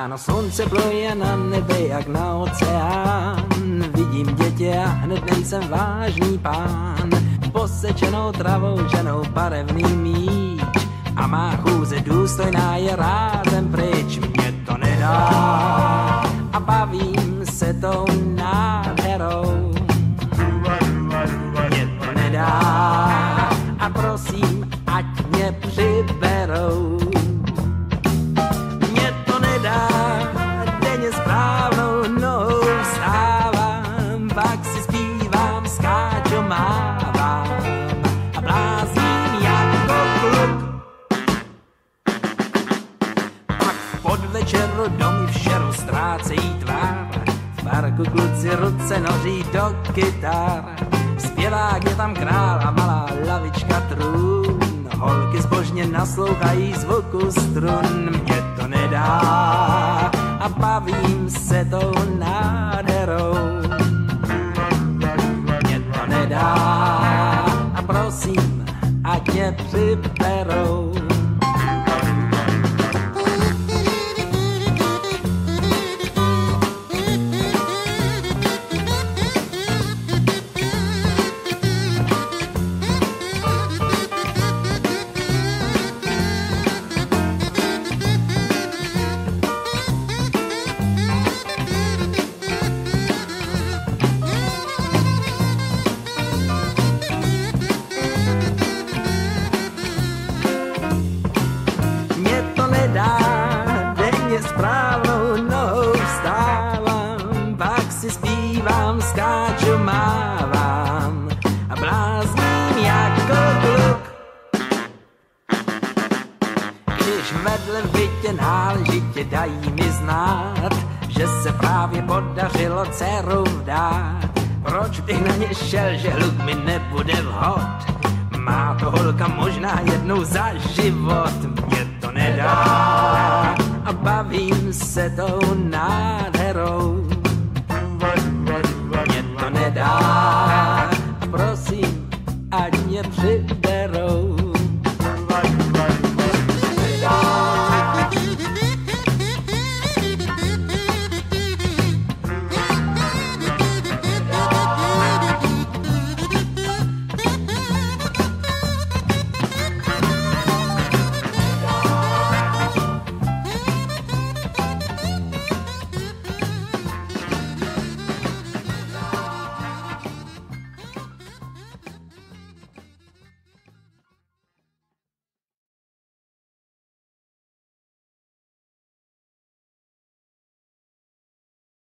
Ráno slunce pluje na nebe jak na oceán. Vidím dětě a hned nejsem vážný pán. Posečenou travou ženou barevný míč a má chůze důstojná je rázem pryč. Mě to nedá a bavím se tou nádherou. Mě to nedá a prosím, ať mě přiberou. Mě to nedá, denně správnou nohou vstávám, pak si zpívám, skáču, mávám a blázním jako kluk. Pak v podvečeru domy v šeru ztrácejí tvár, v parku kluci ruce noří do kytar. Zpěvák je tam král a malá lavička trůn, holky zbožně naslouchají zvuku strun. Mě to nedá a bavím se tou nádherou. Mě to nedá a prosím, ať mě přiberou. Denně správnou nohou vstávám, pak si zpívám, skáču, mávám a blázním jako kluk. Když vedle v bytě náležitě dají mi znát, že se právě podařilo dceru vdát, proč bych na ně šel, že hluk mi nebude vhod? Má to holka možná jednou za život. Mě to nedá a bavím se tou nádherou.